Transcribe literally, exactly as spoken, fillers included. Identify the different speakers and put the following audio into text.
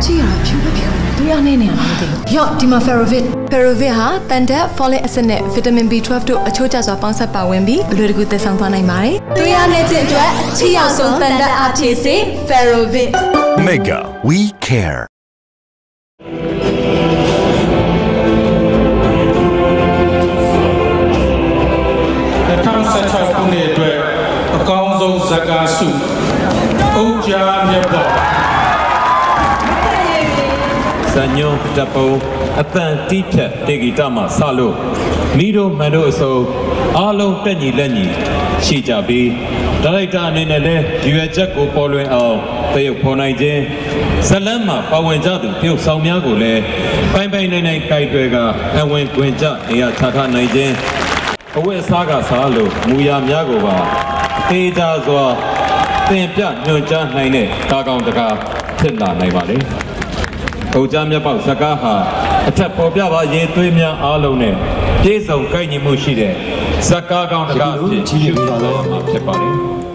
Speaker 1: ကြည့်ရဖြူဖြူသူရနေနေရလားမသိဘူး။ရော့ဒီမှာ Ferrovit Ferrovit ဟာတန်တက် folic acid နဲ့ vitamin B twelve တို့အချို့ကျစွာပေါင်းစပ်ပါဝင်ပြီးအလွယ်တကူသယ်ဆောင်သွားနိုင်ပါတယ်။သူရနေခြင်းအတွက်အချိရောက်ဆုံးတန်တက်အားဖြည့်စေ Ferrovit
Speaker 2: Mega we care
Speaker 3: ခုနှစ်အတွက်အကောင်းဆုံးဇာကာစုအုတ်ကြားမြတ်ပေါ်
Speaker 4: ဇညုံတပုံအတန်တီးဖြတ်တေဂီတမှာစလို့မိတို့မန်တို့အစုံအားလုံးတက်ညီလက်ညီရှိကြပြီးဒါရိုက်တာအနေနဲ့လည်းရွယ်ချက်ကိုပေါ်လွင်အောင်တရုပ်ဖော်နိုင်ခြင်းဇလန်းမှာပါဝင်ကြသူပြုတ်ဆောင်များကိုလည်းပိုင်ပိုင်နိုင်နိုင်ကြိုက်တွေကအဝင်တွင်ကြနေရာချထားနိုင်ခြင်းအဝတ်အစားကစားလို့မူရများကိုပါတေးကြစွာသင်ပြညွှန်ကြားနိုင်တဲ့ကားကောင်းတကားဖြစ်လာနိုင်ပါလေ။အုတ်ကြားမြတ်ပေါက်ဇကားဟာအထက်ပေါ်ပြပါရေးသွေးများအားလုံးနဲ့ပြေဆုံးကိုက်ညီမှုရှိတဲ့ဇကားကောင်းတကားဖြစ်ရှိလာမှာဖြစ်ပါလေ။